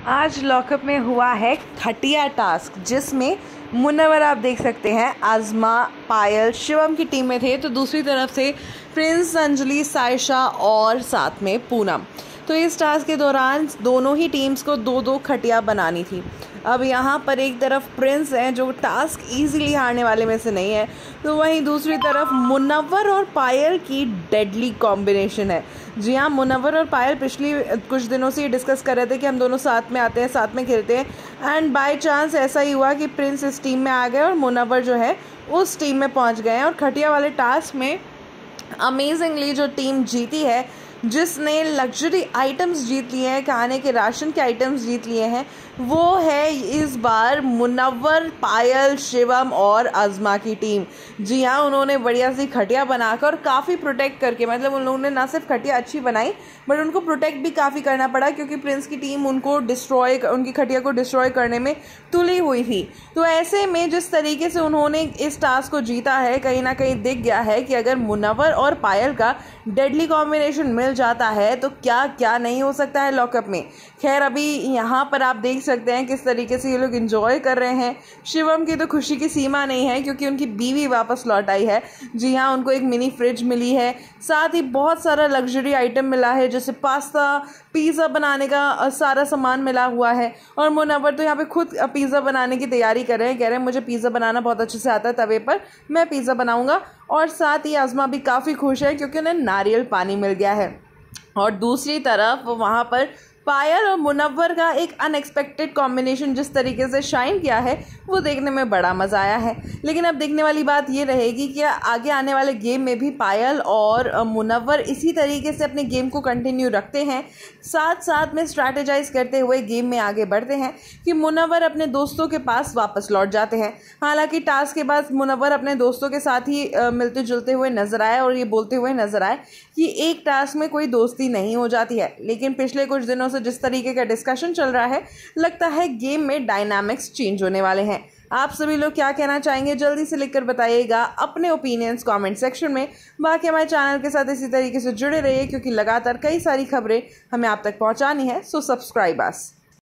आज लॉकअप में हुआ है खटिया टास्क, जिसमें मुनव्वर आप देख सकते हैं आज़मा, पायल, शिवम की टीम में थे, तो दूसरी तरफ से प्रिंस, अंजलि, सायशा और साथ में पूनम। तो इस टास्क के दौरान दोनों ही टीम्स को दो दो खटिया बनानी थी। अब यहाँ पर एक तरफ प्रिंस है जो टास्क इजीली हारने वाले में से नहीं है, तो वहीं दूसरी तरफ मुनव्वर और पायल की डेडली कॉम्बिनेशन है। जी हाँ, मुनव्वर और पायल पिछली कुछ दिनों से ये डिस्कस कर रहे थे कि हम दोनों साथ में आते हैं, साथ में खेलते हैं, एंड बाय चांस ऐसा ही हुआ कि प्रिंस इस टीम में आ गए और मुनव्वर जो है उस टीम में पहुंच गए हैं। और खटिया वाले टास्क में अमेजिंगली जो टीम जीती है, जिसने लग्जरी आइटम्स जीत लिए हैं, खाने के राशन के आइटम्स जीत लिए हैं, वो है इस बार मुनव्वर, पायल, शिवम और आज़मा की टीम। जी हाँ, उन्होंने बढ़िया सी खटिया बनाकर और काफ़ी प्रोटेक्ट करके, मतलब उन लोगों ने ना सिर्फ खटिया अच्छी बनाई बट उनको प्रोटेक्ट भी काफ़ी करना पड़ा, क्योंकि प्रिंस की टीम उनकी खटिया को डिस्ट्रॉय करने में तुली हुई थी। तो ऐसे में जिस तरीके से उन्होंने इस टास्क को जीता है, कहीं ना कहीं दिख गया है कि अगर मुनव्वर और पायल का डेडली कॉम्बिनेशन मिल जाता है तो क्या क्या नहीं हो सकता है लॉकअप में। खैर, अभी यहाँ पर आप देख सकते हैं किस तरीके से ये लोग एंजॉय कर रहे हैं। शिवम की तो खुशी की सीमा नहीं है, क्योंकि उनकी बीवी वापस लौट आई है। जी हाँ, उनको एक मिनी फ्रिज मिली है, साथ ही बहुत सारा लग्जरी आइटम मिला है, जैसे पास्ता, पिज़्ज़ा बनाने का सारा सामान मिला हुआ है। और मुनव्वर तो यहाँ पे खुद पिज़्ज़ा बनाने की तैयारी कर रहे हैं, कह रहे हैं मुझे पिज़्ज़ा बनाना बहुत अच्छे से आता है, तवे पर मैं पिज़्ज़ा बनाऊंगा। और साथ ही आज़मा भी काफ़ी खुश है क्योंकि उन्हें नारियल पानी मिल गया है। और दूसरी तरफ वहाँ पर पायल और मुनव्वर का एक अनएक्सपेक्टेड कॉम्बिनेशन जिस तरीके से शाइन किया है, वो देखने में बड़ा मज़ा आया है। लेकिन अब देखने वाली बात ये रहेगी कि आगे आने वाले गेम में भी पायल और मुनव्वर इसी तरीके से अपने गेम को कंटिन्यू रखते हैं, साथ साथ में स्ट्रैटेजाइज करते हुए गेम में आगे बढ़ते हैं कि मुनव्वर अपने दोस्तों के पास वापस लौट जाते हैं। हालांकि टास्क के बाद मुनव्वर अपने दोस्तों के साथ ही मिलते जुलते हुए नजर आए और ये बोलते हुए नजर आए कि एक टास्क में कोई दोस्ती नहीं हो जाती है। लेकिन पिछले कुछ दिनों जिस तरीके का डिस्कशन चल रहा है, लगता है गेम में डायनामिक्स चेंज होने वाले हैं। आप सभी लोग क्या कहना चाहेंगे, जल्दी से लिखकर बताइएगा अपने ओपिनियंस कमेंट सेक्शन में। बाकी हमारे चैनल के साथ इसी तरीके से जुड़े रहिए, क्योंकि लगातार कई सारी खबरें हमें आप तक पहुंचानी है। सो सब्सक्राइब अस।